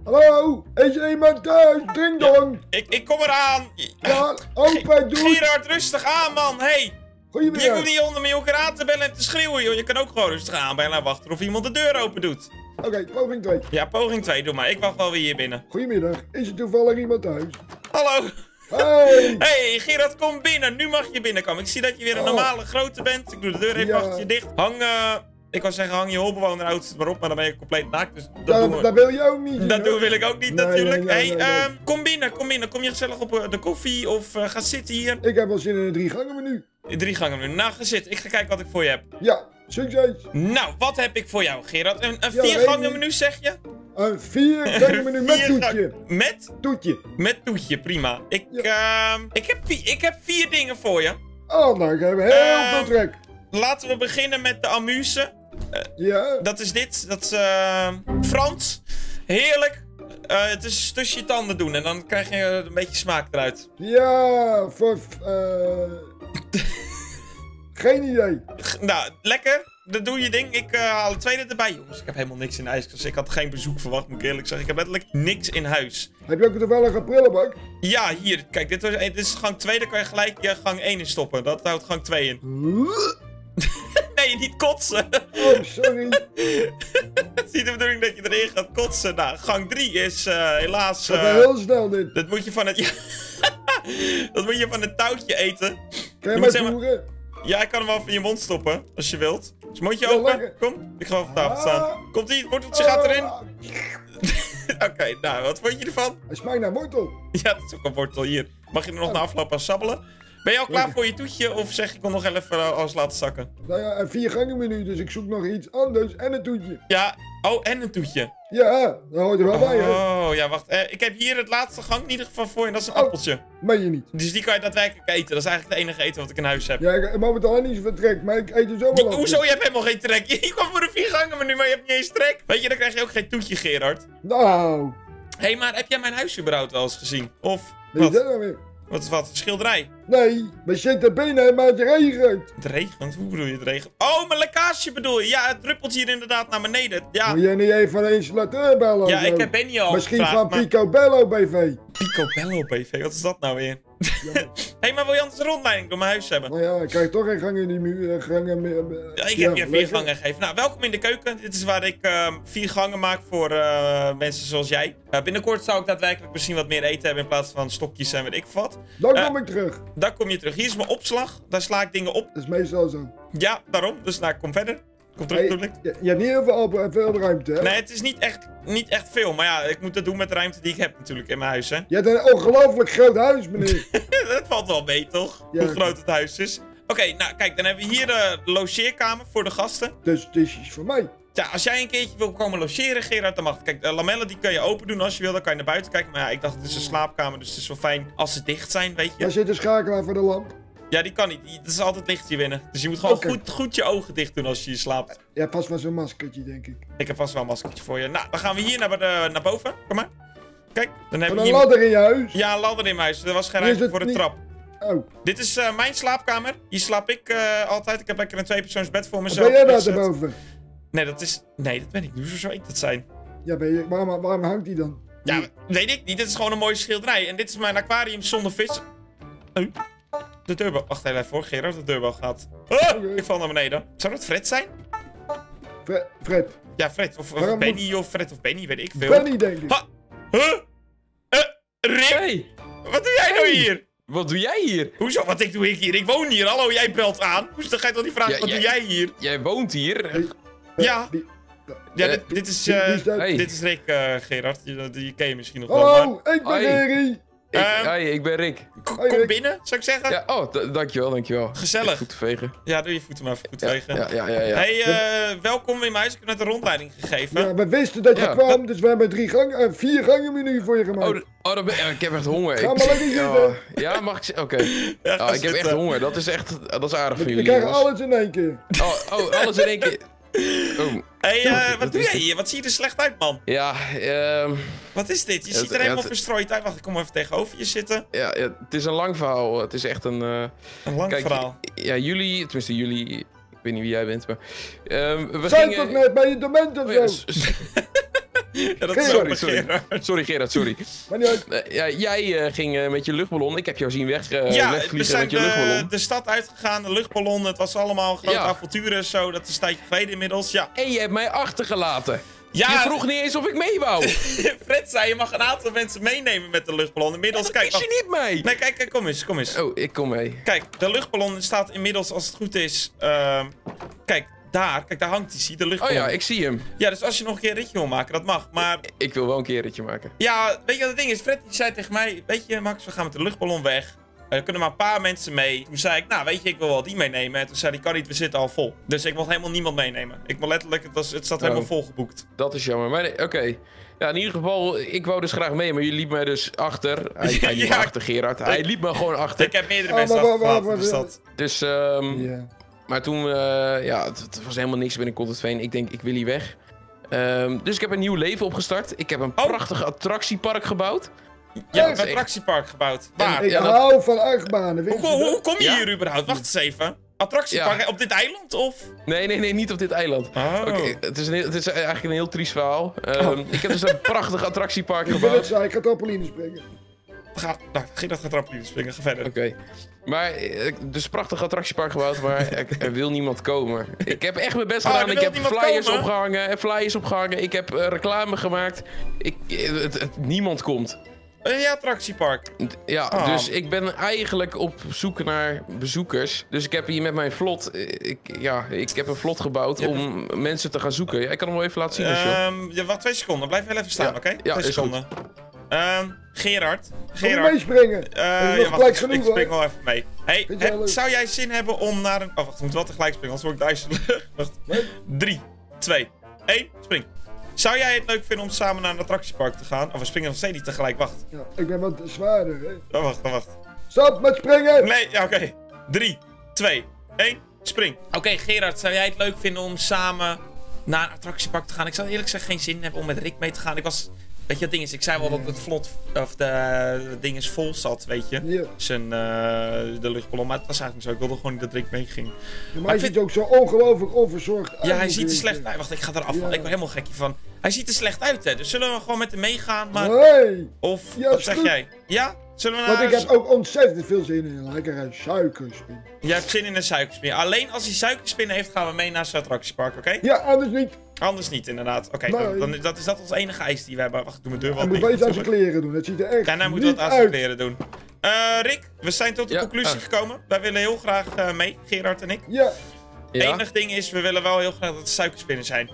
Hallo, is er iemand thuis? Ding dong. Ik kom eraan. Ja, open, doe. Gerard, rustig aan, man. Hey. Je Goedemiddag. hoeft niet onder mijn aan te bellen en te schreeuwen, joh. Je kan ook gewoon rustig aanbellen en wachten of iemand de deur open doet. Oké, poging 2. Ja, poging 2, doe maar. Ik wacht wel weer hier binnen. Goedemiddag, is er toevallig iemand thuis? Hallo. Hey. Hey, Gerard, kom binnen. Nu mag je binnenkomen. Ik zie dat je weer een normale grootte bent. Ik doe de deur even achter je dicht. Ik wou zeggen, hang je holbewoner outfit maar op, maar dan ben je compleet naakt. Dus Dat wil je ook niet. Dat wil ik ook niet, Nee, natuurlijk. nee. Kom binnen. Kom je gezellig op de koffie of ga zitten hier? Ik heb wel zin in een 3 gangen menu. 3 gangen menu. Nou, ga zitten. Ik ga kijken wat ik voor je heb. Ja, succes. Nou, wat heb ik voor jou, Gerard? Een Ja, 4 gangen menu, zeg je? Een 4 gangen menu met toetje. Met? Toetje. Met toetje, prima. Ik heb 4 dingen voor je. Oh, nou, ik heb heel veel trek. Laten we beginnen met de amuse. Ja. Dat is dit. Dat is Frans. Heerlijk. Het is tussen je tanden doen en dan krijg je een beetje smaak eruit. Ja, voor... Geen idee. Nou, lekker. Dan doe je ding. Ik haal het tweede erbij. Jongens, ik heb helemaal niks in huis. Dus ik had geen bezoek verwacht, moet ik eerlijk zeggen. Ik heb letterlijk niks in huis. Heb je ook toevallig een prullenbak? Ja, hier. Kijk, dit is gang 2. Dan kan je gelijk je gang 1 in stoppen. Dat houdt gang 2 in. Nee, niet kotsen. Oh, sorry. Het is niet de bedoeling dat je erin gaat kotsen. Nou, gang 3 is helaas... Dat gaat heel snel dit. Dat moet je van het... dat moet je van het touwtje eten. Kan je moet mij zeg voeren? Ja, ik kan hem wel van je mond stoppen, als je wilt. Dus mondje Ja, open. lekker. Kom, ik ga over tafel staan. Komt-ie, het worteltje gaat erin. Oké, nou, wat vond je ervan? Hij smaakt naar wortel. Ja, het is ook een wortel hier. Mag je er nog na afloop aan sabbelen? Ben je al klaar voor je toetje of zeg ik kon nog even alles laten zakken? Nou ja, een 4 gangen menu, dus ik zoek nog iets anders en een toetje. Ja, oh, en een toetje. Ja, dat hoort er wel bij, hè? Oh, ja, wacht. Ik heb hier het laatste gang in ieder geval voor je en dat is een appeltje. Meen je niet? Dus die kan je daadwerkelijk eten. Dat is eigenlijk het enige eten wat ik in huis heb. Ja, ik heb momenteel niet zoveel trek, maar ik eet er zo wel op. Hoezo? Je hebt helemaal geen trek. Je kwam voor een 4 gangen menu, maar je hebt niet eens trek. Weet je, dan krijg je ook geen toetje, Gerard. Nou, Hé, maar heb jij mijn huis überhaupt wel eens gezien? Of weet je wat? dat nou weer? Wat is wat? Een schilderij? Nee, we zitten binnen, maar het regent. Het regent? Hoe bedoel je het regent? Oh, mijn lekkage bedoel je? Ja, het druppelt hier inderdaad naar beneden. Ja, Moet jij niet even van een installateur bellen? ja of zo? ik heb Benny al Misschien gevraagd, van maar... Picobello BV. Picobello BV, wat is dat nou weer? Hé, maar wil je anders een rondleiding door mijn huis hebben? Nou ja, ik krijg toch geen gang in die muur. Ja, ik heb je 4 gangen gegeven. Nou, welkom in de keuken. Dit is waar ik 4 gangen maak voor mensen zoals jij. Binnenkort zou ik daadwerkelijk misschien wat meer eten hebben in plaats van stokjes en weet ik wat. Dan kom ik terug. Daar kom je terug. Hier is mijn opslag. Daar sla ik dingen op. Dat is meestal zo. Ja, daarom. Dus nou, kom verder. Kom terug, bedoel ik. Je hebt niet heel veel ruimte, hè? Nee, het is niet echt veel. Maar ja, ik moet dat doen met de ruimte die ik heb natuurlijk in mijn huis, hè. Je hebt een ongelooflijk groot huis, meneer. Dat valt wel mee, toch? Ja. Hoe groot het huis is. Oké, nou kijk, dan hebben we hier de logeerkamer voor de gasten. Dus het is iets voor mij. Ja, als jij een keertje wil komen logeren, Gerard, dan mag het. Kijk, de lamellen die kun je open doen als je wil. Dan kan je naar buiten kijken. Maar ja, ik dacht, het is een slaapkamer, dus het is wel fijn als ze dicht zijn, weet je. Daar zit een schakelaar voor de lamp. Ja, die kan niet. Het is altijd licht hier binnen. Dus je moet gewoon Oké. goed je ogen dicht doen als je hier slaapt. Ja, pas wel zo'n maskertje, denk ik. Ik heb vast wel een maskertje voor je. Nou, dan gaan we hier naar boven. Kom maar. Kijk, dan hebben Een we hier... ladder in je huis. Ja, een ladder in mijn huis. Er was geen Hier is ruimte voor het de niet- trap. Oh, Dit is mijn slaapkamer. Hier slaap ik altijd. Ik heb lekker een 2-persoonsbed voor wat mezelf. ben jij daar ingezet. erboven? Nee, dat ben ik niet. Hoe zou ik dat zijn? Ja, waarom hangt die dan? Ja, weet ik niet. Dit is gewoon een mooie schilderij. En dit is mijn aquarium zonder vis. Oh, de deurbel. Wacht even voor, Gerard. De deurbel gaat. Ah, ik val naar beneden. Zou dat Fred zijn? Fred. Ja, Fred. Of Waarom Benny of Fred of Benny, weet ik veel. Benny, denk ik. Ha! Huh? Rick? Hey, Wat doe jij nou hier? wat doe jij hier? Hoezo? Wat doe ik hier? Ik woon hier. Hallo, jij belt aan. Hoezo dan ga je toch niet vragen, Ja, wat doe jij hier? Jij woont hier? Ja. Die- Ja, dit is... wie is dat? Hey. Dit is Rick, Gerard. Die ken je misschien nog wel. Maar... Hallo, ik ben Hoi. Gerry. Ik ben Rick. Kom Rick. binnen, zou ik zeggen. Ja, dankjewel. Gezellig. Goed te vegen. Ja, doe je voeten maar even goed vegen. Ja. Hey, welkom in mijn huis. Ik heb net een rondleiding gegeven. Ja, we wisten dat je Ja. kwam, dus we hebben 4 gangen menu voor je gemaakt. Ik heb echt honger. Ga maar lekker zitten. Ja, mag ik zitten? Oké. Ja, ga Ik heb echt zitten. honger. Dat is aardig van We jullie, krijgen jongens. alles in één keer. Alles in één keer. Oh, Hey, wat dat doe is jij het. hier? Wat zie je er slecht uit, man? ja, Wat is dit? Je Ja, ziet er ja, helemaal het- verstrooid uit. Wacht, ik kom even tegenover je zitten. ja, het is een lang verhaal. Het is echt een... Een lang Kijk, verhaal. Ja, jullie... Ik weet niet wie jij bent, maar... we Zijn gingen... toch net bij je dement of Oh zo? ja, Ja, dat is Gerard, wel sorry. Gerard. Sorry Gerard, sorry. Maar niet uit. Ja, jij ging met je luchtballon. Ik heb jou zien Ja, wegvliegen we zijn met je luchtballon. de stad uitgegaan, de luchtballon. Het was allemaal een groot Ja. avontuur en zo. Dat is een tijdje geleden inmiddels. Ja, En je hebt mij achtergelaten. ja Je vroeg niet eens of ik mee wou. Fred zei je mag een aantal mensen meenemen met de luchtballon. Inmiddels, Dat kijk. is je niet mee. Nee, kijk, kom eens, kom eens. Oh, ik kom mee. Kijk, de luchtballon staat inmiddels, als het goed is... kijk, daar hangt hij, zie de Oh luchtballon. ja, ik zie hem. Ja, dus als je nog een keer een ritje wil maken, dat mag. Maar Ik wil wel een keer een ritje maken. ja, weet je wat het ding is? Fred die zei tegen mij, weet je Max, we gaan met de luchtballon weg. Er kunnen maar een paar mensen mee. Toen zei ik, nou weet je, ik wil wel die meenemen. En toen zei hij, kan niet, we zitten al vol. Dus ik mocht helemaal niemand meenemen. Ik wil letterlijk, het staat helemaal volgeboekt. Dat is jammer. Maar nee, oké. Ja, in ieder geval, ik wou dus graag mee, maar jullie liep mij dus achter. Hij liep me Ja. achter, Gerard. Hij liep me gewoon achter. Ik heb meerdere Oh, mensen maar achtergelaten, dus dat... Dus, Ja. maar toen, ja, het was helemaal niks binnen Contentveen. Ik denk, ik wil hier weg. Dus ik heb een nieuw leven opgestart. Ik heb een prachtig attractiepark gebouwd. Ja, dat een is echt- attractiepark gebouwd. Waar? Ik Ja, dat- hou van achtbanen. weet je Hoe dat? kom je Ja? hier überhaupt? Wacht eens even. Attractiepark op dit eiland, of? Nee, niet op dit eiland. Oh. Oké, het is eigenlijk een heel triest verhaal. Ik heb dus een prachtig attractiepark Ik vind het gebouwd. saai, ik ga trampoline springen. Ging dat gaan trampoline springen, ga verder. Oké. Maar, dus een prachtig attractiepark gebouwd, maar er wil niemand komen. Ik heb echt mijn best Oh, gedaan. er Ik wil heb niemand flyers komen? opgehangen. Ik heb reclame gemaakt. Niemand komt. Een attractiepark. Ja, Oh. dus ik ben eigenlijk op zoek naar bezoekers. Dus ik heb hier met mijn vlot... Ik heb een vlot gebouwd Ja, om mensen te gaan zoeken. Ja, ik kan hem wel even laten zien als je wil. Ja, wacht 2 seconden. Blijf wel even staan, Ja, oké? ja, 2 is seconden. Gerard. Kom je meespringen? Dat is nog Ja, wacht, gelijk ik genoeg, spring hoor. wel even mee. Hey, Vind jij leuk? zou jij zin hebben om naar een... Oh, wacht, we moeten wel tegelijk springen, anders word ik duizelig. Wacht. Nee? 3, 2, 1, spring. Zou jij het leuk vinden om samen naar een attractiepark te gaan? Of we springen nog steeds niet tegelijk, wacht. Ja, ik ben wat zwaarder, hè. Oh, wacht. Stop met springen! Nee, ja, oké. 3, 2, 1, spring. Oké, Gerard, zou jij het leuk vinden om samen naar een attractiepark te gaan? Ik zou eerlijk gezegd geen zin hebben om met Rick mee te gaan. Weet je, het ding is, ik zei wel dat het vlot, of de ding is vol zat, weet je. Ja. De luchtballon, maar het was eigenlijk niet zo. Ik wilde gewoon niet dat Rick meeging. Maar ik hij vind- ziet ook zo ongelooflijk onverzorgd uit. Ja, hij ziet er natuurlijk. slecht uit. Wacht, ik ga eraf vallen. Ja. Ik word helemaal gekje van. Hij ziet er slecht uit, hè. Dus zullen we gewoon met hem meegaan? Maar... Nee! Of, Ja, wat is zeg goed. jij? Ja? Zullen we Want naar... ik heb ook ontzettend veel zin in een lekkere suikerspin. Jij hebt zin in een suikerspin. Alleen als hij suikerspin heeft, gaan we mee naar zijn attractiepark, oké? Ja, anders niet. Anders niet, inderdaad. Oké, Nee. dan is dat ons enige eis die we hebben. Wacht, ik doe mijn deur wel Hij moet dicht. wel iets aan zijn kleren doen. Dat ziet er echt Ja, nou moet niet wat aan zijn uit. kleren doen. Rick, we zijn tot de Ja, conclusie gekomen. Wij willen heel graag mee, Gerard en ik. Ja, Ja? Enig ding is, we willen wel heel graag dat het suikerspinnen zijn.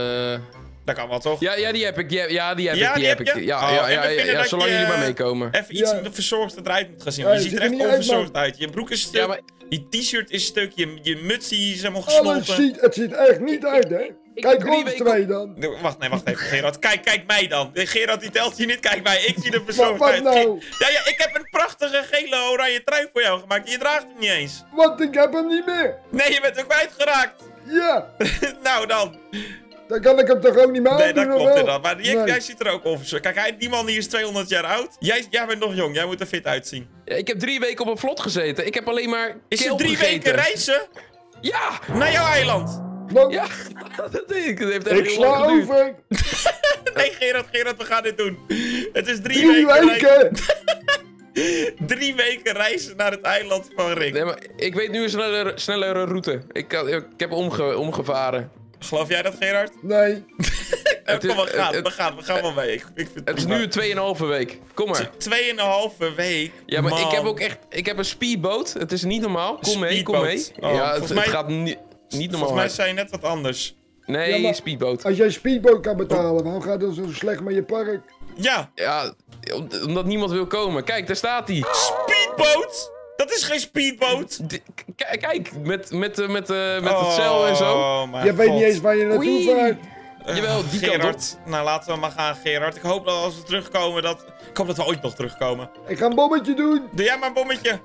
Dat kan wel, toch? Ja, die heb ik. Die heb Ja, ik. die Die heb heb ik. je? Ja, Oh, ja, en we vinden dat zolang je- jullie maar meekomen. Even iets Ja. verzorgd eruit moet gaan zien. Ja, Want je je ziet er ziet echt er niet uit, onverzorgd man. uit. Je broek is stuk, Ja, maar je t-shirt is stuk, je muts die is helemaal alles gesmolten. het ziet echt niet uit, hè. Kijk 3 ons weken twee dan. Wacht even, Gerard. Kijk mij dan. Gerard die telt hier niet, kijk mij. Ik zie er verzorgd Wat uit. nou? Ja, ik heb een prachtige gele oranje trui voor jou gemaakt. Je draagt hem niet eens. Want ik heb hem niet meer. Nee, je bent ook kwijtgeraakt. Ja, Nou dan. dan kan ik hem toch ook niet meer Nee, aandoen, dat of klopt wel? inderdaad. Maar Nee. jij ziet er ook onverzorgd. Kijk, die man hier is 200 jaar oud. Jij bent nog jong. Jij moet er fit uitzien. ja, ik heb 3 weken op een vlot gezeten. Ik heb alleen maar. Is keel het 3 gegeten. weken reizen Ja! naar jouw eiland? Nou, Ja! Dat heeft echt ik heel lang sla geduurd. over. Nee, Gerard, we gaan dit doen. Het is 3 3 weken. weken. 3 weken reizen naar het eiland van Rick. Nee, maar ik weet nu een snellere route. Ik heb omgevaren. Geloof jij dat, Gerard? Nee. Het is- Kom, het- we gaan wel mee. Ik vind Het is nu een 2,5 week. Kom maar. 2,5 week. Ja, maar Man. ik heb ook echt. Ik heb een speedboot. Het is niet normaal. Kom mee, kom mee. Speedboot. Oh, ja, volgens het mij- gaat niet normaal. Volgens mij hard. zei je net wat anders. Nee, Ja, maar- speedboot. Als jij speedboot kan betalen, waarom gaat het zo slecht met je park? Ja, Ja, omdat niemand wil komen. Kijk, daar staat hij. speedboot? Dat is geen speedboot. Kijk, met het zeil en zo. Oh, mijn Je weet God. niet eens waar je naartoe Oei. vaart. Jawel, die kant op. Gerard, nou laten we maar gaan, Gerard. Ik hoop dat als we terugkomen, ik hoop dat we ooit nog terugkomen. Ik ga een bommetje doen. Doe jij maar een bommetje.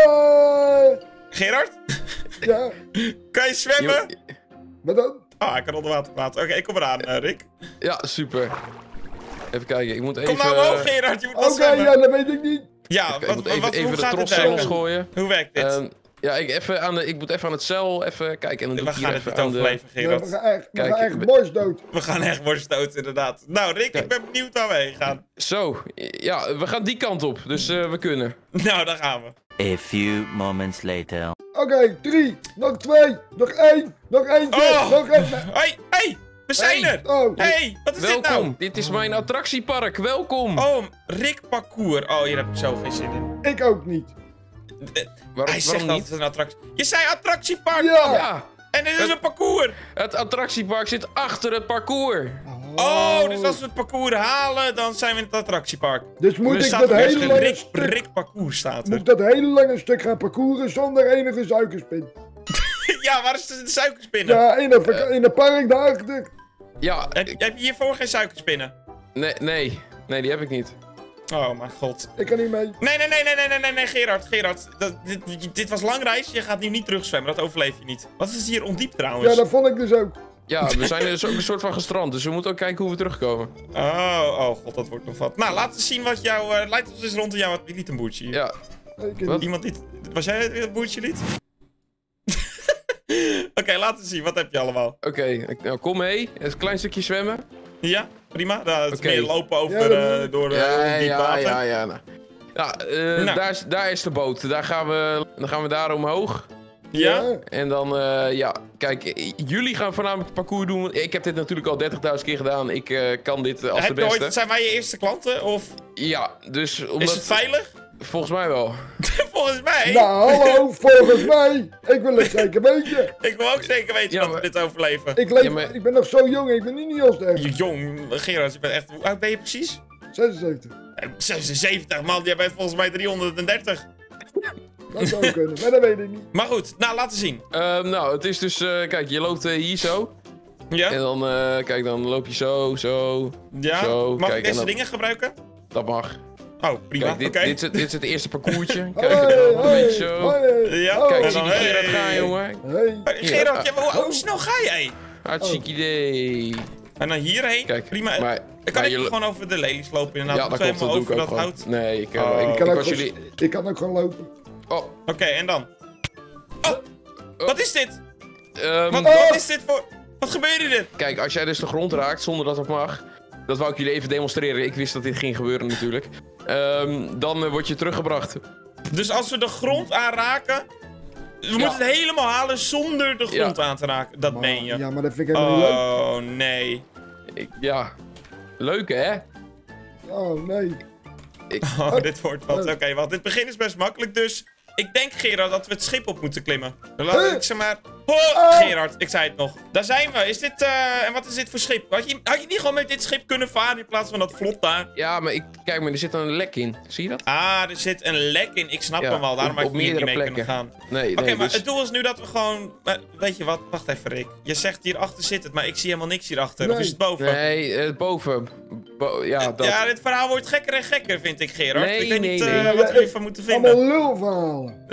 Gerard? Ja, Kan je zwemmen? maar dan? Ah, ik kan onder water praten. Oké, ik kom eraan, Rick. Ja, super. Even kijken, ik moet even... Kom nou omhoog, Gerard. Je moet wel Oké, zwemmen. ja, dat weet ik niet. Ja, Ik moet hoe even de gaat dit tros los werken? gooien. Hoe werkt dit? Ja, ik moet even aan het cel even kijken. En dan doe We ik gaan hier het even niet aan de... overleven, Ja, Gerard. we gaan Kijk, echt borstdood. We gaan echt worstdood, inderdaad. Nou, Rick, Kijk. ik ben benieuwd waar we heen gaan. Zo, ja, we gaan die kant op. Dus we kunnen. Nou, daar gaan we. A few moments later. Oké, 3, nog 2, nog 1, nog eentje, Oh. nog één. Hey, we zijn Hey. er. Oh, Hey, wat is dit Welkom, nou? dit is mijn attractiepark. Welkom. Oh, Rick Parcours. Oh, hier heb ik zo geen zin in. ik ook niet. Hij zegt waarom dat niet? het een attractie... Je zei attractiepark! Ja. Ja, En dit is een parcours! het attractiepark zit achter het parcours. Oh, dus als we het parcours halen, dan zijn we in het attractiepark. Dus moet Er ik staat dat er hele lange Rick, stuk... Rick Parcours staat er. Moet ik dat hele lange stuk gaan parcouren zonder enige suikerspin? Ja, waar is de suikerspinnen? Ja, in een park daarachter. Ja, Heb je hiervoor geen suikerspinnen? nee, die heb ik niet. Oh, mijn god. Ik kan niet mee. Nee, Gerard. Dit was lang reis. Je gaat nu niet terugzwemmen. Dat overleef je niet. Wat is hier ondiep trouwens? Ja, dat vond ik dus ook. Ja, we zijn dus ook een soort van gestrand, dus we moeten ook kijken hoe we terugkomen. Oh god, dat wordt nog wat. Nou, laat eens zien wat jouw... leid ons eens rond in jouw... Wie liet een boertje hier? Ja, Ik- Wat? Iemand liet... Was jij het het boertje liet? Oké, laat eens zien. Wat heb je allemaal? oké, nou kom mee. Een klein stukje zwemmen. Ja, prima. Nou, het is Oké. meer lopen over Ja, dat- door Ja, diep water. ja. Nou. Ja, Nou. daar is de boot. Dan gaan we daar omhoog. Ja? En dan, kijk, jullie gaan voornamelijk het parcours doen. Ik heb dit natuurlijk al 30.000 keer gedaan. Ik kan dit als de Heb je ooit, beste. zijn wij je eerste klanten? Of Ja, dus omdat... is het veilig? Volgens mij wel. Volgens mij. Nou, hallo, volgens mij. Ik wil het zeker weten. Ik wil ook zeker weten Ja, dat maar- we dit overleven. Ik maar- ik ben nog zo jong, ik ben nu niet heel sterk. Jong, Gerard, je bent echt... Hoe oud ben je precies? 76. 76, man. Jij bent volgens mij 330. Dat zou kunnen, maar dat weet ik niet. Maar goed, nou, laten zien. Nou, het is dus, kijk, je loopt hier zo. En Ja? dan, kijk, dan loop je zo. Ja? Zo, Mag kijk, ik en deze dan- dingen gebruiken? Dat mag. Oh, prima. Kijk, Oké. dit is het eerste parcoursje. Kijk, Hoi, en dan een hoi, beetje zo. hoi. Ja, Oh, Kijk, en zie dan... die Gerard gaan, jongen. Hey. Gerard, ja, maar hoe snel ga jij? Hartstikke idee. En dan hierheen? Kijk, Prima. maar... Kan maar ik je- gewoon over de lelies lopen inderdaad? Ja, dat Moeten we klopt, dat doe helemaal ik ook over gewoon. dat hout? Nee, ik, Oh. ik, Ik kan, ik ook was gewoon, jullie... ik kan ook gewoon lopen. Oh, Oké, en dan? Oh, wat is dit? ehm, Wat is dit voor... Wat gebeurde dit? kijk, als jij dus de grond raakt zonder dat het mag... Dat wou ik jullie even demonstreren. Ik wist dat dit ging gebeuren natuurlijk. Dan word je teruggebracht. Dus als we de grond aanraken... We moeten het helemaal halen zonder de grond aan te raken. Dat meen je. Ja, maar dat vind ik helemaal niet leuk. Oh, nee. Ja, leuk hè? Oh, nee. Oh, dit wordt wat. Oké, want dit begin is best makkelijk, dus... Ik denk, Gerard, dat we het schip op moeten klimmen. Dan laat ik zeg maar... Oh, Gerard, ik zei het nog. Daar zijn we. Is dit... En wat is dit voor schip? Had je niet gewoon met dit schip kunnen varen in plaats van dat vlot daar? Ja, maar kijk maar, er zit een lek in. Zie je dat? Ah, er zit een lek in. Ik snap Ja, hem al. Daarom op had je hier niet meerdere mee kunnen gaan. Nee, Oké, maar dus- het doel is nu dat we gewoon... weet je wat? Wacht even, Rick. Je zegt hierachter zit het, maar ik zie helemaal niks hierachter. Of Nee. is het boven? Nee, boven. Ja, dat... Ja, dit verhaal wordt gekker en gekker, vind ik, Gerard. Nee, ik weet niet nee, nee. wat we hiervan moeten vinden. Allemaal lulverhalen.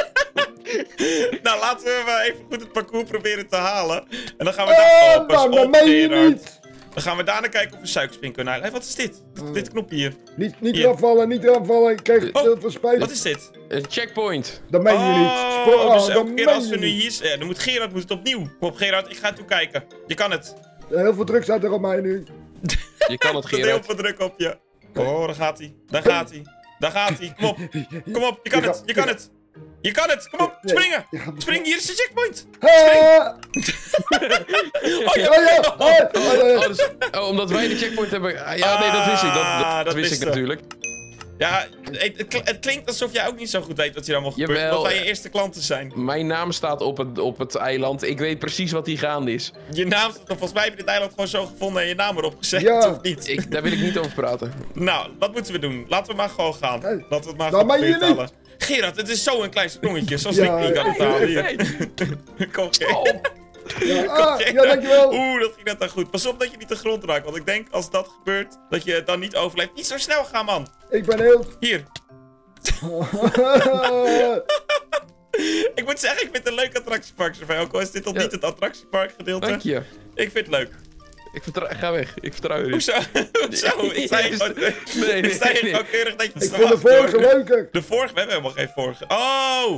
Nou, laten we maar even goed het parcours proberen te halen. En dan gaan we daar... Oh, pas man, dat op, meen je Gerard. niet. Dan gaan we daarna kijken of we suikerspin kunnen halen. Hé, wat is dit? Dit knopje hier. Niet Hier. eraf vallen, niet eraf vallen. Ik krijg Oh, veel spijt. Wat is dit? Een checkpoint. Dat meen je niet. Oh, dus dat elke keer meen als we je nu niet. hier... Ja, dan moet Gerard het opnieuw. Kom op, Gerard, ik ga toe kijken. Je kan het. Heel veel druk staat er op mij nu. Je kan het, Er zit heel Gerard. veel druk op je. Oh, daar gaat hij. Daar gaat hij. Daar gaat hij. Kom op. Kom op, je kan het. Je kan het. Je kan het. Kom op, springen. Spring, hier is de checkpoint. Ah! Oh, ja. Oh ja! Oh, dus- omdat wij de checkpoint hebben... Ah, ja, nee, dat wist ik. Dat dat wist wist ik ze. natuurlijk. Ja, het klinkt alsof jij ook niet zo goed weet wat hier allemaal gebeurt. Jawel. Dat wij je eerste klanten zijn. Mijn naam staat op het eiland. Ik weet precies wat hier gaande is. Je naam staat er, volgens mij heb je dit eiland gewoon zo gevonden en je naam erop gezet, Ja. of niet? Daar wil ik niet over praten. Nou, wat moeten we doen? Laten we maar gewoon gaan. Hey, Laten we het maar dat gewoon meen je proberen te niet. halen. Gerard, het is zo een klein sprongetje, zoals Ja, ik niet kan ik halen. weet. Hier. Kom, Oh, Ja, Gerard. ja, dankjewel. Oeh, dat ging net dan goed. Pas op dat je niet de grond raakt, want ik denk als dat gebeurt, dat je het dan niet overleeft. Niet zo snel gaan, man. Ik ben heel... Hier. Ik moet zeggen, ik vind het een leuk attractiepark, zoveel. Ook al is dit nog Ja. niet het attractiepark gedeelte. dank je. Ik vind het leuk. Ga weg. Ik vertrouw je niet. Hoezo? Hoezo? Ik zei Nee, gewoon... nee, Ik zei nee. gewoon keurig dat je het Ik vind de verwacht, vorige hoor. leuker. De vorige? We hebben helemaal geen vorige. Oh!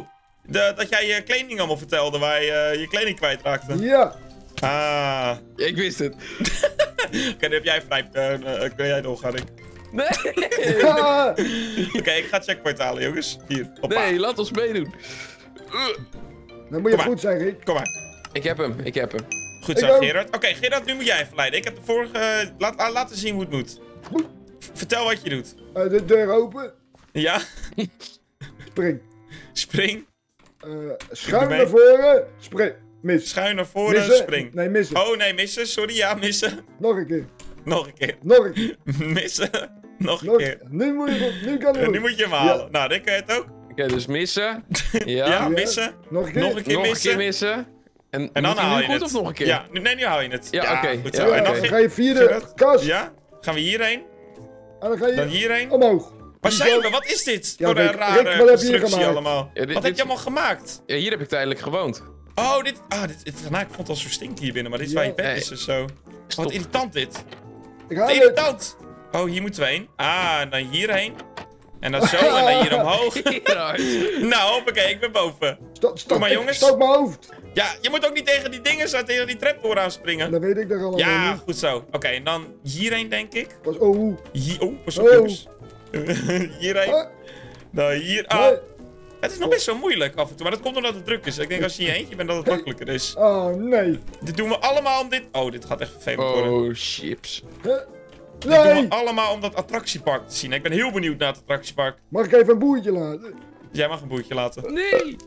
Dat jij je kleding allemaal vertelde waar je kleding kwijtraakte. Ja. Ah. Ik wist het. Oké, dan heb jij vrij. Kun jij doorgaan, Rick? Nee. Ja. Oké, ik ga checkpoint halen, jongens. Hier, hoppa. Nee, laat ons meedoen. Dan moet je Kom maar. goed zijn, Rick. Kom maar. Ik heb hem. Goed Ik zo, ook. Gerard. Oké, Gerard, nu moet jij even leiden. Ik heb de vorige... laten zien hoe het moet. Vertel wat je doet. De deur open. Ja? Spring. Spring. Schuin erbij. naar voren. Spring. Mis. Schuin naar voren, Missen. spring. Nee, missen. Oh, nee, missen. Sorry, ja, missen. Nog een keer. Nog een keer. Nog een keer. Missen. Nog een Nog... keer. Nu moet je goed. Nu kan het En goed. nu moet je hem halen. Nou, Rick, kan je het ook? Oké, dus missen. Ja, Ja. missen. Nog een keer. Nog een keer Nog een missen. keer missen. En En dan moet hij haal nu je goed het. of nog een keer? Ja, nu haal je het. Ja, oké. Goed Ja, zo. Ja, En dan dan ga je via de Gerard? kast. Ja? Gaan we hierheen? En dan ga je Dan hierheen? omhoog. Waar zijn we? Wat is dit? Ja, voor een Rick, rare Rick, wat heb je hier constructie gemaakt? allemaal. Ja, dit- Wat heb dit- je allemaal gemaakt? Ja, hier heb ik tijdelijk gewoond. Oh, dit... Nou, ik vond het al zo stinkt hier binnen, maar dit is waar je bed Nee. is of zo. Stop. Wat irritant dit. Ik haal het. Irritant. Oh, hier moeten we heen. Ah, en dan hierheen. En dan zo, en dan hier omhoog. Hieruit. Nou, hoppakee, ik ben boven. Stop maar, jongens. Stoot mijn hoofd. Ja, je moet ook niet tegen die dingen zo, tegen die trapdoor aanspringen. Dat weet ik toch allemaal Ja, niet. goed zo. Oké, en dan hierheen, denk ik. Pas, oh. Pas op, Oh. jongens. Hierheen. Ah, Nou, hier. nee. Ah. Het is nog best wel moeilijk af en toe, maar dat komt omdat het druk is. Ik denk als je in je eentje bent dat het makkelijker is. Oh, nee. Dit doen we allemaal om dit... Oh, dit gaat echt vervelend worden. Oh, chips. Huh? Dit doen Nee. we allemaal om dat attractiepark te zien. Ik ben heel benieuwd naar het attractiepark. Mag ik even een boertje laten? Jij mag een boertje laten. Nee.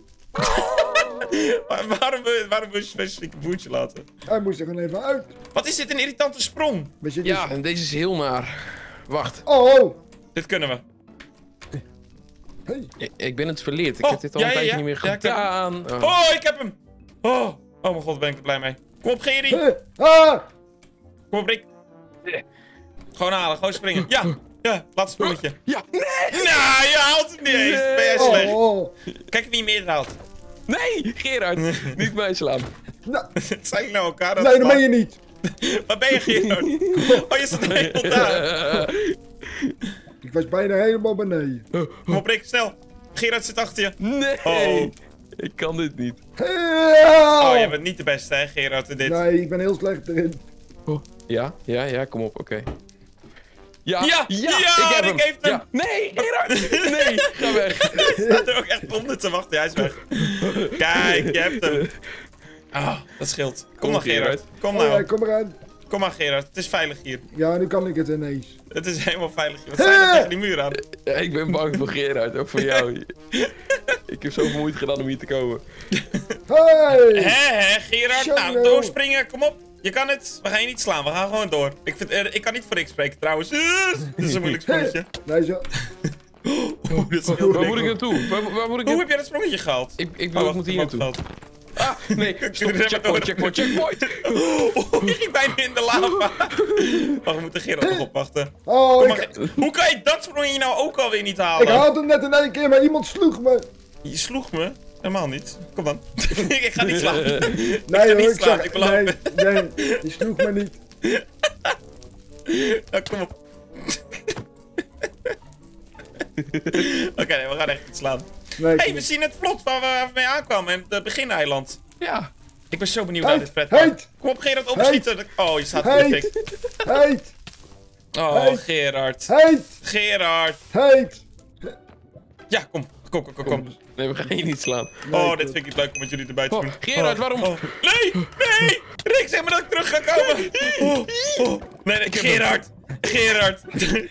Waarom wil je specifiek een boertje laten? Hij moest er gewoon even uit. Wat is dit een irritante sprong? Weet je, Ja, en deze is heel naar. Wacht. Oh. Dit kunnen we. Hey. Ik ben het verleerd. Ik Oh, heb dit al ja, een ja, tijdje ja. niet meer Ja, ik heb gedaan. Oh. Oh, ik heb hem! Oh mijn god, ben ik er blij mee. Kom op, Geri. Ah. Kom op, Rick. Gewoon halen, gewoon springen. Ja, laatste sprongetje. Ja, nee! Nou, je haalt het niet eens. Ben jij Oh, slecht. oh. Kijk wie meer haalt. Nee, Gerard. Niet mij slaan. Nou, Het zijn nou elkaar. Dat nee, is dat meen je niet. Waar ben je, Gerard? Oh, je staat helemaal daar. Ik was bijna helemaal beneden. Kom op, Rick, snel. Gerard zit achter je. Nee. Oh. Ik kan dit niet. Oh, jij bent niet de beste, hè, Gerard, in dit. Nee, ik ben heel slecht erin. Oh. Ja, kom op, oké. Ja, ik heb Rick heeft hem. Ja. Nee, Gerard. Nee, ga weg. Hij staat er ook echt onder te wachten. Hij is weg. Kijk, je hebt hem. Ah, dat scheelt. Kom dan, Gerard. Kom Oh, ja, nou. kom eraan. Kom maar, Gerard. Het is veilig hier. Ja, nu kan ik het ineens. Het is helemaal veilig hier. Wat zijn er tegen die muur aan? Ja, ik ben bang voor Gerard, ook voor jou. Ik heb zoveel moeite gedaan om hier te komen. Hey! Hé, Gerard. Zo. Nou, doorspringen. Kom op. Je kan het. We gaan je niet slaan. We gaan gewoon door. Ik kan niet voor Rick spreken, trouwens. Dit is een moeilijk sprongetje. Nee, zo. Oh, dit is heel Waar moet ik dik. naartoe? Waar moet ik Hoe naartoe? heb jij dat sprongetje gehaald? Ik moet hier naartoe. Ah, nee. Stop. Checkpoint. Oh, je ging bijna in de lava. Wacht, we moeten Gerard nog opwachten. Oh, Kom maar, hoe kan je dat sprongetje nou ook alweer niet ik halen? haalde hem net in één keer, maar iemand sloeg me. Je sloeg me. Helemaal niet. Kom dan. Ik ga niet slaan. Nee ga hoor, niet ik slaan, zag... ik beloof Nee, het. nee, die sloeg me niet. Nou, kom op. Oké, nee, we gaan echt niet slaan. Nee, Hey, we zien het vlot waar we mee aankwamen. In het begineiland. Ja. Ik ben zo benieuwd Heet, naar dit pretpark. heet. Kom op, Gerard, opschieten. Oh, je staat in de Heet, fik. heet, Oh, Heet. Gerard. heet, Gerard. heet. Ja, kom. Kom. Nee, we gaan hier niet slaan. Oh, dit vind ik niet leuk om met jullie erbij te Oh, doen. Gerard, waarom? Oh. Nee! Rick, zeg maar dat ik terug ga komen! Nee, Gerard! Gerard!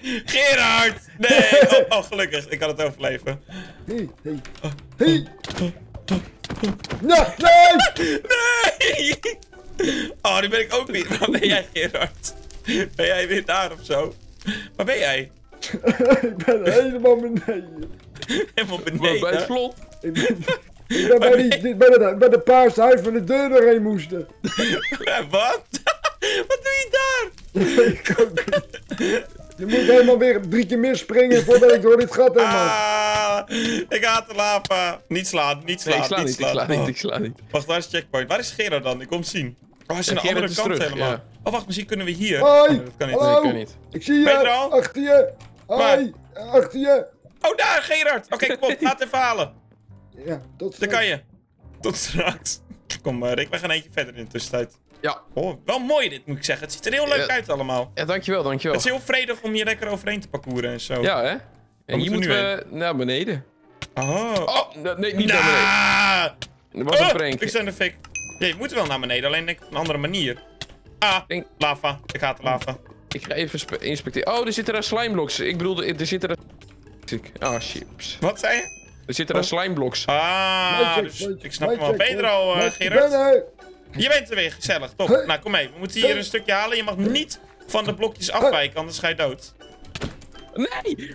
Nee! Oh, gelukkig. Ik kan het overleven. Hey, hey, hey. Nee, nee. Nee! Oh, nu ben ik ook weer. Waar ben jij, Gerard? Ben jij weer daar of zo? Waar ben jij? Ik ben helemaal beneden. Helemaal Bij het beneden. vlot. Ik ben bij de paarse huis van de deur doorheen moesten. Wat? Wat doe je daar? Ik ook niet. Je moet helemaal weer 3 keer meer springen voordat ik door dit gat heen mag. Ah, ik haat de lava. Niet slaan, niet Nee, slaan, ik sla niet. Wacht, waar is checkpoint? Waar is Gerard dan? Ik kom zien. Oh, hij is aan de Gerard andere is kant terug, helemaal. ja. Oh, wacht, misschien kunnen we hier. Hoi. Nee, dat kan niet. Hallo. Nee, kan niet. Ik zie Ben je je, er al? achter je. Hoi, achter je. Oh, daar, Gerard. Oké, kom op, ga het even halen. Ja, tot Daar kan je. Tot straks. Kom Rick, we gaan eentje verder in de tussentijd. Ja. Oh, wel mooi dit, moet ik zeggen. Het ziet er heel leuk uit allemaal. Ja, dankjewel. Het is heel vredig om hier lekker overheen te parcouren en zo. Ja, hè? En hier moeten moeten we we naar beneden. Oh. Nee, niet naar beneden. Dat was een prank. Ik sta in de fik. Ja, je moet wel naar beneden, alleen denk ik op een andere manier. Lava. Ik haat de lava. Ik ga even inspecteren. Oh, er zitten daar slimeblocks. Ik bedoel, er zitten daar... chips. Wat zei je? Er zitten daar slimeblocks. Dus ik snap hem wel. Ben je er al, Gerard? Je bent er weer, gezellig. Top. Nou, kom mee. We moeten hier een stukje halen. Je mag niet van de blokjes afwijken, anders ga je dood. Nee!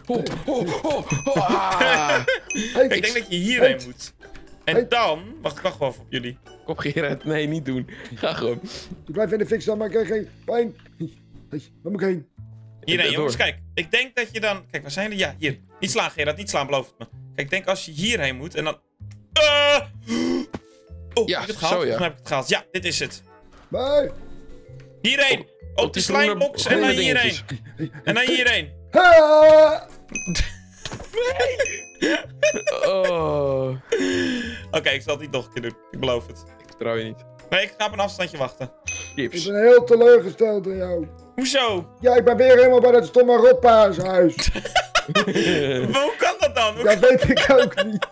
Ik denk dat je hierheen moet. En dan... Wacht, ik wacht wel even op jullie. Kom Gerard, nee, niet doen. Ga gewoon. Ik blijf in de fik staan, maar ik krijg geen pijn. Waar moet ik heen? Hierheen, jongens, kijk. Ik denk dat je dan... Kijk, waar zijn die? Ja, hier. Niet slaan, Gerard. Niet slaan, beloof het me. Kijk, ik denk als je hierheen moet en dan... Oh, Ja, heb ik het gehaald? zo, ja. Volgens mij heb ik het gehaald. Ja, dit is het. Bye. Hierheen. Op de slimebox en dan hierheen. En dan hierheen. Ha! Oh. Oké, ik zal het niet nog een keer doen. Ik beloof het. Ik vertrouw je niet. Nee, ik ga op een afstandje wachten. Ik Chips. ben heel teleurgesteld in jou. Hoezo? Ja, ik ben weer helemaal bij dat stomme rotpaashuis. Hoe kan dat dan? Dat weet ik ook niet.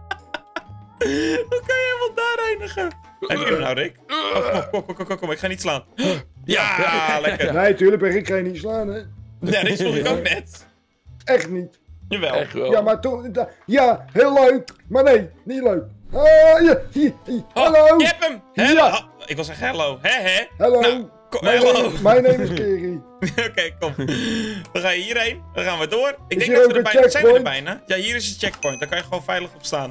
Hoe kan je helemaal daar eindigen? Heb je hem nou, Rick? Kom, ik ga niet slaan. Ja, lekker. Nee, tuurlijk ben ik geen niet slaan, hè. Ja, dit sloeg ik ook net. Echt niet. Jawel. Echt wel. Ja, maar toen... Ja, heel leuk. Maar nee, niet leuk. Ja, hier, hallo. Je hebt hem. Hello. Ja. Ik wil zeggen hello. Hè? Hallo. Nou, Mijn name is Kerry. Oké, kom. Dan ga je hierheen. Dan gaan we door. Ik denk hier dat ook we er een bijna... Zijn we er checkpoint? bijna? Ja, hier is het checkpoint. Daar kan je gewoon veilig op staan.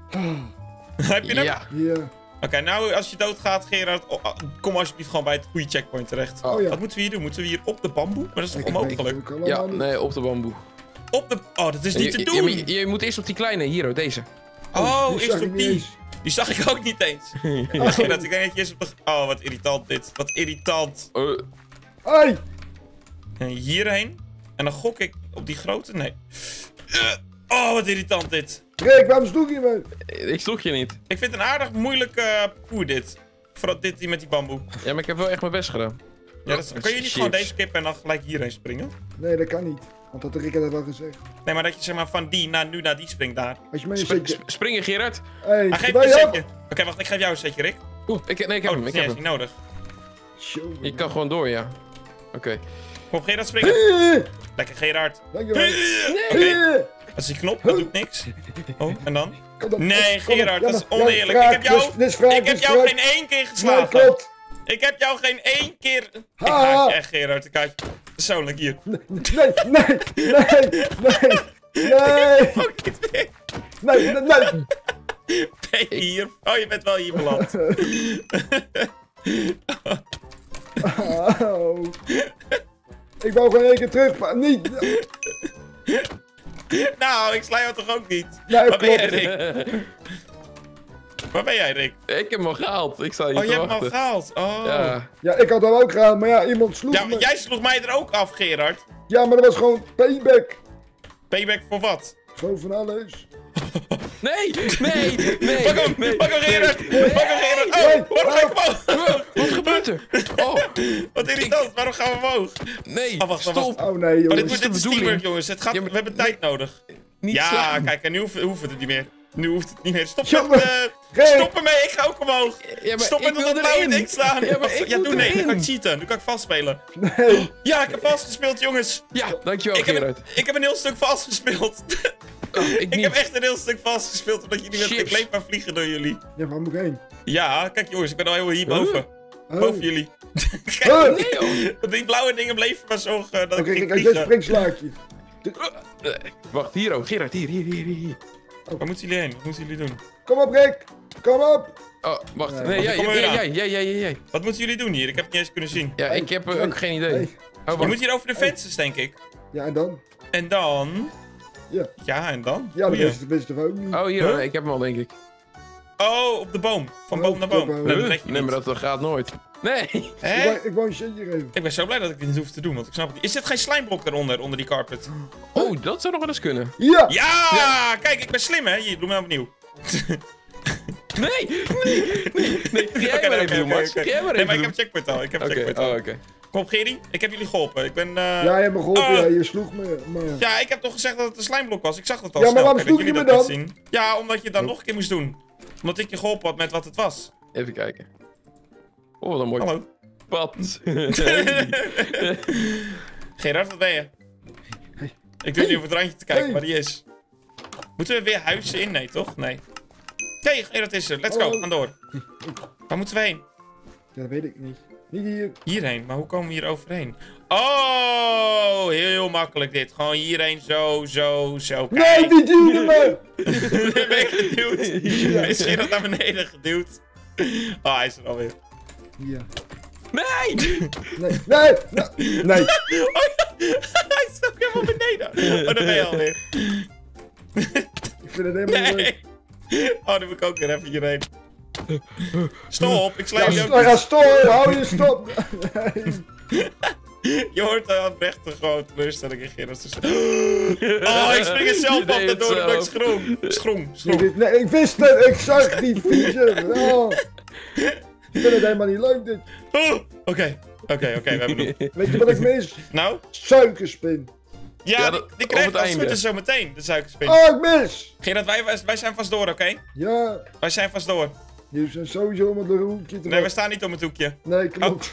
Heb je hem? Ja. Ja. Oké, nou als je doodgaat, Gerard, kom alsjeblieft gewoon bij het goede checkpoint terecht. Oh ja. Wat moeten we hier doen? Moeten we hier op de bamboe? Maar dat is toch Ik onmogelijk? allemaal Ja, niet. nee, op de bamboe. Op de... Oh, dat is niet te Ja, doen! maar je moet eerst op die kleine, hier, deze. Oh, die eerst zag ik op niet die. eens. Die zag ik ook niet eens. Ja, Gerard, ik denk dat je eerst op de... Oh, wat irritant dit. Wat irritant. Hey. En hierheen. En dan gok ik op die grote. Nee. Oh, wat irritant dit. Rick, waarom sloeg je me? Ik sloeg je niet. Ik vind het een aardig moeilijke poer dit. Vooral dit hier met die bamboe. Ja, maar ik heb wel echt mijn best gedaan. Ja, kan je niet Chips. gewoon deze kippen en dan gelijk hierheen springen? Nee, dat kan niet. Want dat Rick had het al gezegd. Nee, maar dat je zeg maar van die naar nu naar die springt daar. Als je mij een setje... Springen, Gerard. Hey, Hij geeft wij je een ook. setje. Oké, wacht, ik geef jou een setje, Rick. Nee, ik heb Oh, hem, dat ik is heb niet hem. nodig. Show. Je kan gewoon door, ja. Oké. Kom, Gerard springen. Lekker, Gerard. Dankjewel. Oké, dat is die knop, dat doet niks. Oh, en dan? Kom dan. Nee, Kom dan. Gerard, Ja, dat is maar- oneerlijk. ja, Ik heb jou, dit is vraag, ik heb dit is jou vraag. geen één keer Nee, geslagen. klopt. Ik heb jou geen één keer... Ik Ha. haat je echt, Gerard. Ik haat je persoonlijk hier. Nee, nee, nee, nee. Nee. Ook niet meer. Nee, nee, nee. Ben je hier? Oh, je bent wel hier beland. Oh. Ik wou gewoon één keer terug, maar niet. Nou, ik sla jou toch ook niet? Nee, Waar ben jij, klopt. Rick? Waar ben jij, Rick? Ik heb hem al gehaald. Ik sta hier Oh, te je hebt hem al wachten. gehaald. Oh. Ja. Ja, ik had dat ook gedaan, maar ja, iemand sloeg Ja, me. maar jij sloeg mij er ook af, Gerard. Ja, maar dat was gewoon payback. Payback voor wat? Zo van alles. Nee, nee, nee. Pak hem, nee. pak hem, Gerard. Pak hem, Gerard. Nee. Oh, waarom ga ik omhoog? Wat gebeurt er? Oh, Wat irritant, waarom gaan we omhoog? nee. Oh, wacht, Stop. wacht. Oh nee, Oh, jongens. dit de is bedoeling. teamwork, jongens. Het gaat, Ja, maar- we hebben tijd nodig. Niet Ja, slaan. kijk, en nu hoeft het niet meer. Nu hoeft het niet meer. Stop Jongen, met, Rick. stop ermee, ik ga ook omhoog. Ja, maar Stop ik met wil dat blauwe erin. ding staan. Ja, maar ik ja, moet doe nee, nu erin. kan ik cheaten. Nu kan ik vastspelen. Nee. Ja, ik heb vastgespeeld, jongens. Ja, dankjewel, Gerard. Ik heb een heel stuk vastgespeeld. Oh, ik Ik niet. heb echt een heel stuk vastgespeeld, omdat jullie met ik Chips. bleef maar vliegen door jullie. Ja, waar moet ik heen? Ja, kijk jongens, ik ben al heel hierboven. Oh. Boven jullie. Oh. Nee, joh. Die blauwe dingen bleven maar zorgen dat Oké, ik ging kijk, dit vliegen. springslaakje. Wacht, hier ook. Gerard, hier. Waar moeten jullie heen? Wat moeten jullie doen? Kom op, Rick. Kom op. Oh, wacht. Nee. Nee, Of jij, kom er weer aan. jij. Wat moeten jullie doen hier? Ik heb het niet eens kunnen zien. Ja, ik heb ook geen idee. Hey. Oh, Je wacht. moet hier over de fences, denk ik. Ja, en dan? En dan... Ja. Ja, en dan? Ja, dat Goeie. wist toch ook niet? Oh, hier. Huh? Nee, ik heb hem al, denk ik. Oh, op de boom. Van Oh, boom naar boom. op de boom. Nee, dat red je Nee, niet. maar dat gaat nooit. Nee. Hè? Ik wou een shitje geven. Ik ben zo blij dat ik dit niet hoef te doen, want ik snap het niet. Is dit geen slijmblok eronder, onder die carpet? Oh, dat zou nog wel eens kunnen. Ja. Ja! Kijk, ik ben slim, hè? Hier, doe maar opnieuw. Nee. Ga jij maar even doen, Max. Ga jij maar Nee, even maar ik doen. heb checkpoint al. Oké. Kom op, Gerry. Ik heb jullie geholpen. Ik ben... Ja, je hebt me geholpen, ja, je sloeg me. Maar... Ja, ik heb toch gezegd dat het een slijmblok was. Ik zag dat al Ja, maar snel. waarom Kijk, sloeg je dat me jullie dan? dat niet zien. Ja, omdat je het dan nog een keer moest doen. Omdat ik je geholpen had met wat het was. Even kijken. Oh, wat een mooi Hallo. pad. Gerard, wat ben je? Ik doe nu op het randje te kijken waar die is. Moeten we weer huizen in? Nee, toch? Nee. Oké, Gerard is er. Let's go. Oh. Gaan door. Waar moeten we heen? Ja, dat weet ik niet. Niet hier. Hierheen. Maar hoe komen we hier overheen? Oh, heel makkelijk dit. Gewoon hierheen. Zo. Nee, Kijk. die duwde me! Ben ik geduwd? Is Gerard naar beneden geduwd? Oh, hij is er alweer. Ja. Nee! Nee. Hij is ook helemaal beneden. Oh, daar ben je alweer. Ik vind het helemaal niet leuk. Nee. Oh, dan moet ik ook weer even hierheen. Stop, ik sla je ook Ja, niet. stop! Hou je stop! Nee. Je hoort oprecht een grote teleurstelling in Gerard. Oh, ik spring er zelf af en door omdat ik sprong. Nee, ik wist het! Ik zag die vieze! Oh. Ik vind het helemaal niet leuk, dit. Oké, we hebben hem. Weet je wat ik mis? Nou? Suikerspin. Ja, Ja, die krijg op je het als het goed einde. is zo meteen, de suikerspin. Oh, ik mis! Gerard, wij zijn vast door, oké? Ja, Wij zijn vast door. jullie zijn sowieso om het hoekje te Nee, we staan niet om het hoekje. Nee, klopt.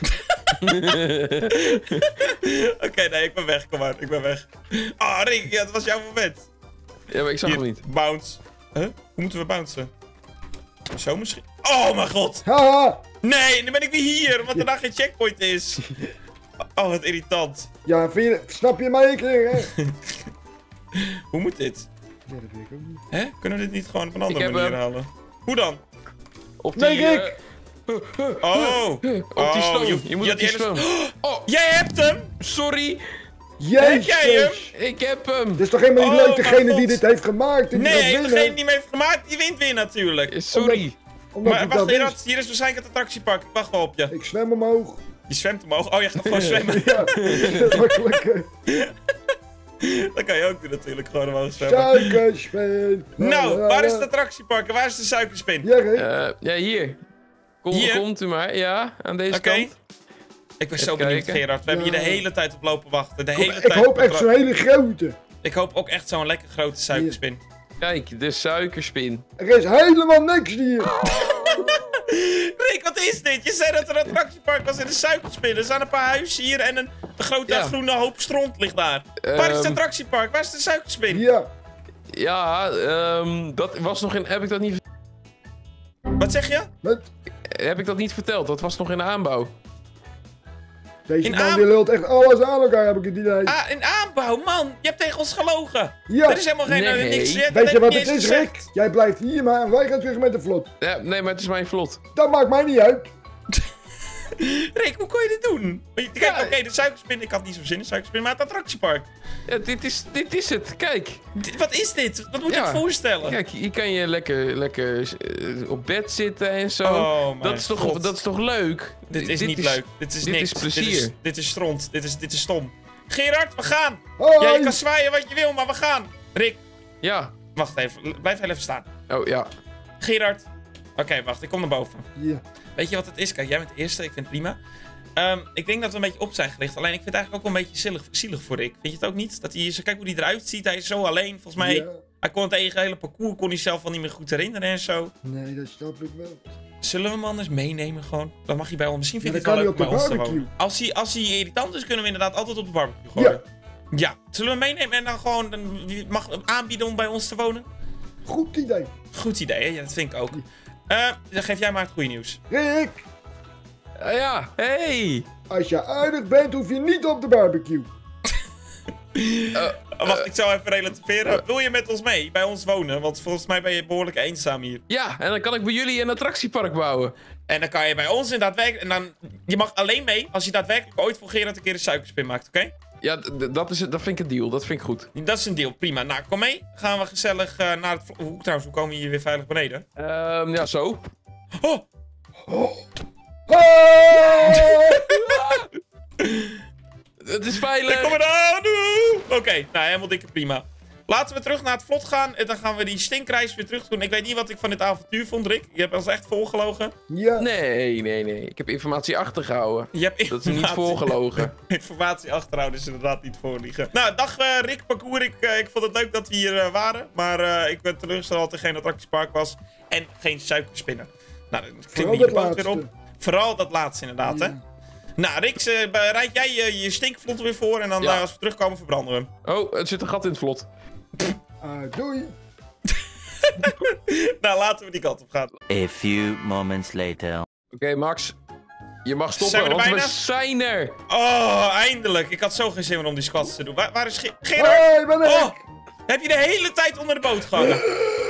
Oké, nee, ik ben weg, kom maar, ik ben weg. Ah, Rick, ja, dat was jouw moment. Ja, maar ik zag hem niet. Bounce. Huh? Hoe moeten we bouncen? Zo misschien? Oh mijn god! Haha! Nee, nu ben ik weer hier, omdat er daar geen checkpoint is. Oh, wat irritant. Ja, snap je mij een keer, hè? Hoe moet dit? Ja, dat weet ik ook niet. Hè? Kunnen we dit niet gewoon op een andere heb manier hem. halen? Hoe dan? Op die... Nee, Rick! Oh! op die Oh, stoom. Je moet ja, op die die hele- stoom. Oh, Jij hebt hem! sorry. Heb jij hem? Jezus! Ik heb hem. Dit is toch helemaal niet Oh, leuk, degene mijn die God. dit heeft gemaakt? en die gaat Nee, winnen? degene die me heeft gemaakt, die wint weer natuurlijk. Sorry. Omdat Maar ik wacht, dat Gerard, wist. hier is waarschijnlijk het attractiepark. Ik wacht wel op je. Ik zwem omhoog. Je zwemt omhoog. Oh, je gaat gewoon zwemmen. Ja, dat is makkelijk. Dat kan je ook doen natuurlijk, gewoon omhoog zwemmen. Suikerspin. Nou, waar is het attractiepark en waar is de suikerspin? Ja, Rick. Ja, hier. Hier? Komt u maar. Ja, aan deze Oké. kant. Ik ben zo Even benieuwd, kijken. Gerard. We hebben hier de hele tijd op lopen wachten. De hele Ik tijd hoop op echt zo'n hele grote. Ik hoop ook echt zo'n lekker grote suikerspin. Kijk, de suikerspin. Er is helemaal niks hier. Rick, wat is dit? Je zei dat er een attractiepark was in de suikerspin. Er zijn een paar huizen hier en een grote Ja. groene hoop stront ligt daar. Waar is het attractiepark? Waar is de suikerspin? Ja. Ja, dat was nog in... Heb ik dat niet... Wat zeg je? Met Heb ik dat niet verteld? Dat was nog in aanbouw. deze In man aan- die lult echt alles aan elkaar, heb ik het idee. Ah, in aanbouw, man. Je hebt tegen ons gelogen. Ja. Er is helemaal geen Nee. niks. Weet je wat het het is, Rick? Jij blijft hier maar en wij gaan terug met de vlot. Ja, nee, maar het is mijn vlot. Dat maakt mij niet uit. Rick, hoe kon je dit doen? Kijk, Ja. oké, de suikerspin. Ik had niet zo zin in suikerspin, maar het attractiepark. Ja, dit is het. Kijk. Wat is dit? Wat moet Ja. ik voorstellen? Kijk, hier kan je lekker op bed zitten en zo. Oh, mijn dat is toch leuk? Dit is niet leuk. Dit is dit niks. is plezier. Dit is stront. Dit is stom. Gerard, we gaan. Hoi. Ja, je kan zwaaien wat je wil, maar we gaan. Rick, Ja. wacht even. Blijf heel even staan. Oh, ja. Gerard. Oké, wacht. Ik kom naar boven. Ja. Weet je wat het is? Kijk, jij bent de eerste. Ik vind het prima. Ik denk dat we een beetje op zijn gelicht. Alleen ik vind het eigenlijk ook wel een beetje zielig voor Rick. Vind je het ook niet? Dat hij, kijk hoe hij eruit ziet. Hij is zo alleen. Volgens mij, Ja. hij kon het hele parcours kon hij zelf al niet meer goed herinneren en zo. Nee, dat snap ik wel. Zullen we hem anders meenemen gewoon? Dan mag hij bij ons. Misschien vindt Ja, hij het dan wel kan leuk hij bij op ons de te barbecue. wonen. Als hij irritant is, kunnen we inderdaad altijd op de barbecue gooien. Ja. Zullen we hem meenemen en dan gewoon je mag hem aanbieden om bij ons te wonen? Goed idee. Goed idee, hè? Ja, dat vind ik ook. Dan geef jij maar het goede nieuws. Rick, Ja, hey. als je aardig bent, hoef je niet op de barbecue. Wacht, ik zou even relativeren. Wil je met ons mee, bij ons wonen? Want volgens mij ben je behoorlijk eenzaam hier. Ja, en dan kan ik bij jullie een attractiepark bouwen. En dan kan je bij ons inderdaad en dan, je mag alleen mee als je daadwerkelijk ooit voor Gerard een keer een suikerspin maakt, oké? Ja, dat vind ik een deal. Dat vind ik goed. Dat is een deal, prima. Nou, kom mee. Gaan we gezellig naar het... Trouwens, hoe komen we hier weer veilig beneden? Ja, zo. Oh! Het is veilig. Ik kom eraan! Oké, nou, helemaal dikke prima. Laten we terug naar het vlot gaan. En dan gaan we die stinkreis weer terug doen. Ik weet niet wat ik van dit avontuur vond, Rick. Je hebt ons echt volgelogen. Ja. Nee. Ik heb informatie achtergehouden. Je hebt Dat is niet voorgelogen. Informatie achterhouden is inderdaad niet voorliegen. Nou, dag Rick, parcours. Ik vond het leuk dat we hier waren. Maar ik ben teleurgesteld dat er geen attractiepark was. En geen suikerspinnen. Nou, dan klimmen we hier de boot weer op. Vooral dat laatste inderdaad, hè. Nou, Rick, rijd jij je stinkvlot weer voor. En dan als we terugkomen verbranden we hem. Oh, het zit een gat in het vlot. Doei. Nou, laten we die kant op gaan. A few moments later. Oké, Max. Je mag Zijn stoppen, we er want bijna? we zijn er. Oh, eindelijk. Ik had zo geen zin meer om die squats te doen. Waar is Gerard? Hoi, ik ben Oh, Rick. heb je de hele tijd onder de boot gehangen?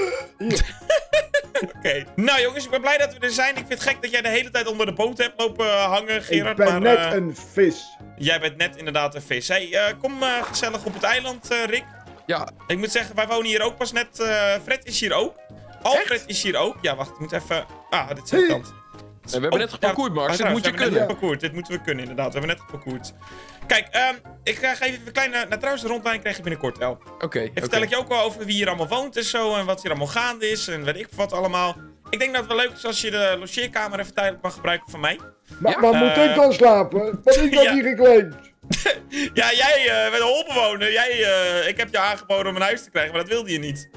Oké. Nou jongens, ik ben blij dat we er zijn. Ik vind het gek dat jij de hele tijd onder de boot hebt lopen hangen, Gerard. Ik ben maar, net een vis. Jij bent net inderdaad een vis. Hey, kom gezellig op het eiland, Rick. Ja, Ik moet zeggen, wij wonen hier ook pas net. Fred is hier ook. Alfred is hier ook. Ja, wacht, ik moet even... dit is de kant. we hebben net geparcourd, Max. Dit moet je kunnen. Dit moeten we kunnen, inderdaad. We hebben net geparcourd. Kijk, ik ga even een kleine... Nou, trouwens, de rondleiding krijg je binnenkort, El. Oké. Dan vertel ik je ook wel over wie hier allemaal woont en zo. En wat hier allemaal gaande is. En weet ik wat allemaal. Ik denk dat het wel leuk is als je de logeerkamer even tijdelijk mag gebruiken van mij. Maar waar moet ik dan slapen? Wat ik ja. hier geclaimd. Ja, jij bent een holbewoner. Ik heb je aangeboden om een huis te krijgen, maar dat wilde je niet.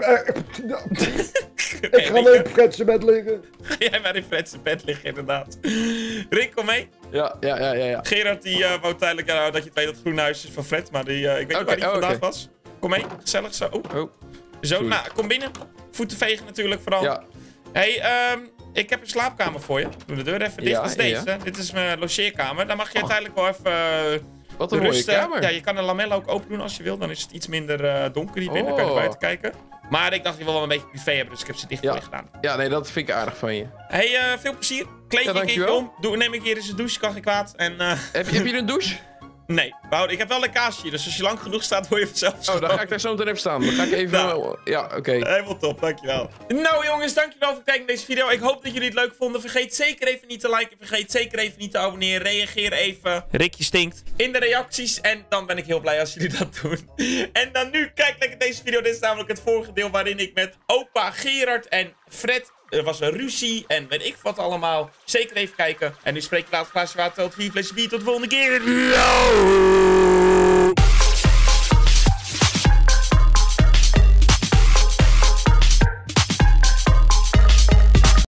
Ik ga weer op Fred zijn bed liggen. Ga jij maar in Fred zijn bed liggen, inderdaad. Rick, kom mee. Ja. Gerard, die wou tijdelijk... dat je het weet dat het groene huis is van Fred, maar ik weet niet waar die vandaag was. Kom mee, gezellig zo. Oh. Zo, Sorry. nou, kom binnen. Voeten vegen natuurlijk vooral. Ja. Hey, ik heb een slaapkamer voor je. Doe de deur even dicht. Ja, Dat is deze. ja. Dit is mijn logeerkamer. Daar mag je uiteindelijk wel even Wat een mooie rusten. kamer. Ja, je kan de lamellen ook open doen als je wil. Dan is het iets minder donker hier binnen. Dan kan je naar buiten kijken. Maar ik dacht, je wil wel een beetje privé hebben, dus ik heb ze dicht voor je gedaan. Ja, nee, dat vind ik aardig van je. Hey, veel plezier. Kleed je een keertje om. Neem een keer eens een douche, kan geen kwaad. En, Heb je een douche? nee, ik heb wel een kaasje hier, dus als je lang genoeg staat, word je vanzelf Oh, dan ga ik daar zo meteen even staan. Dan ga ik even... Nou. Ja, oké. Helemaal top, dankjewel. Nou jongens, dankjewel voor het kijken naar deze video. Ik hoop dat jullie het leuk vonden. Vergeet zeker even niet te liken. Vergeet zeker even niet te abonneren. Reageer even. Rickje stinkt. In de reacties. En dan ben ik heel blij als jullie dat doen. En dan nu, kijk lekker deze video. Dit is namelijk het vorige deel waarin ik met opa Gerard en Fred... Er was een ruzie en weet ik wat allemaal. Zeker even kijken. En nu spreek ik later glaasje water. Tot de volgende keer.